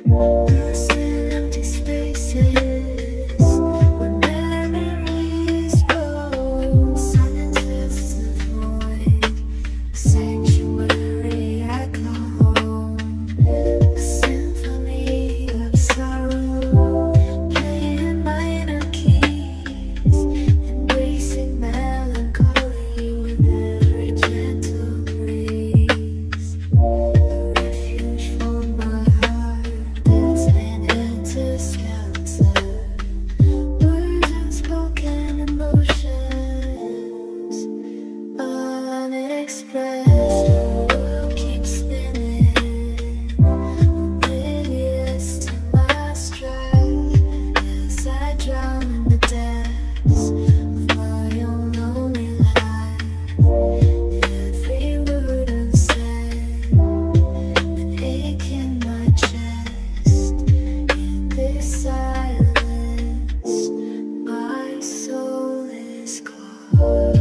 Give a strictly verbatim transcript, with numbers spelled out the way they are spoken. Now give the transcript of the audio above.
Lost in empty spaces where memories grow. Silence fills the void, a sanctuary I call home. A symphony of sorrow, playing minor keys, embracing melancholy with every gentle breeze. A refuge for my heart that's been interskeleton. Words unspoken, emotions unexpressed. The world keeps spinning, oblivious to my strife, as I drown in the depths of my own lonely life. Every word unsaid, an ache in my chest. In this silence, my soul is caught.